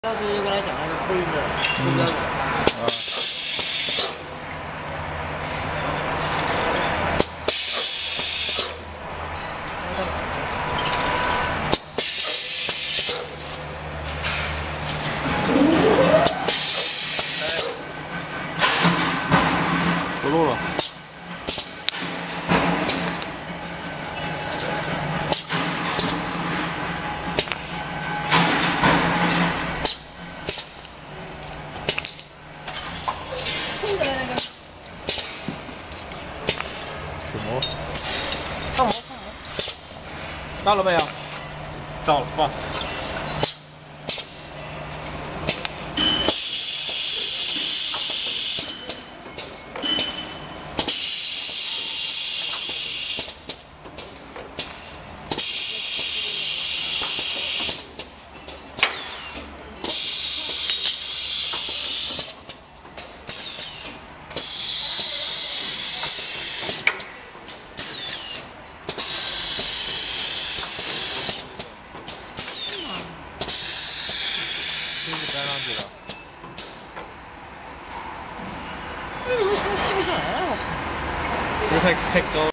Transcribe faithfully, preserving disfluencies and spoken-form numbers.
到时候就跟他讲那个配音的目标。啊。 不录了。 什么？看模看模。 到了没有？到了，放。这是该上去了。 哎，为什么吸不上来啊？我操！ 这太太高了。